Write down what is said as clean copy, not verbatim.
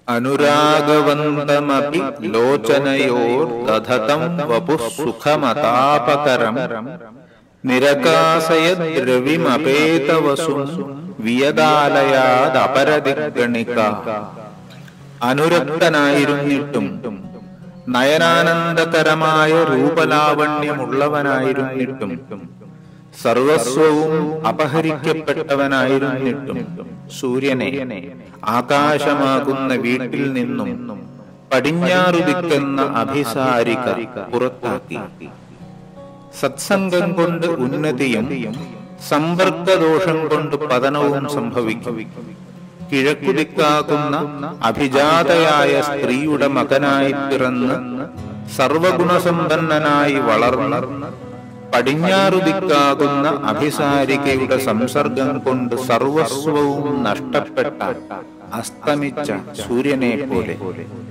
അനുരാഗവന്തമപി ലോചനയോർദധതം വപുഃ സുഖമതാപകരം നിരകാസയദ്രവിമപേതവസും വിയദാലയാദപരദിഗ്ഗണിക. അനുരക്തനായിരുന്നിട്ടും നയനാനന്ദകരമായ രൂപലാവണ്യമുള്ളവനായിരുന്നിട്ടും സർവസ്വവും അപഹരിക്കപ്പെട്ടവനായിരുന്നിട്ടും സൂര്യനെ ആകാശമാകുന്ന വീട്ടിൽ നിന്നും പടിഞ്ഞാറുദിക്കുന്ന അഭിസാരിക പുറത്താക്കി. സത്സംഗം കൊണ്ട് ഉന്നതിയും സമ്പർക്കദോഷം കൊണ്ട് പതനവും സംഭവിക്കും. കിഴക്കുദിക്കാകുന്ന അഭിജാതയായ സ്ത്രീയുടെ മകനായി പിറന്ന് സർവഗുണസമ്പന്നനായി വളർന്ന് പടിഞ്ഞാറുദിക്കാകുന്ന അഭിസാരികയുടെ സംസർഗം കൊണ്ട് സർവസ്വവും നഷ്ടപ്പെട്ട അസ്തമിച്ച സൂര്യനെ പോലെ